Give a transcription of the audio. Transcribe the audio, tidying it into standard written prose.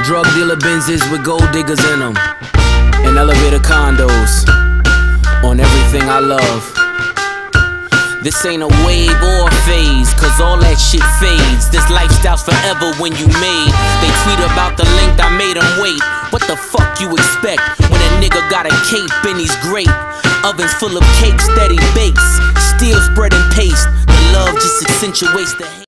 Drug dealer Benzes with gold diggers in them, and elevator condos on everything I love. This ain't a wave or a phase, cause all that shit fades. This lifestyle's forever when you made. They tweet about the length I made them wait. What the fuck you expect when a nigga got a cape and he's great? Ovens full of cakes that he bakes, still spreading paste. The love just accentuates the hate.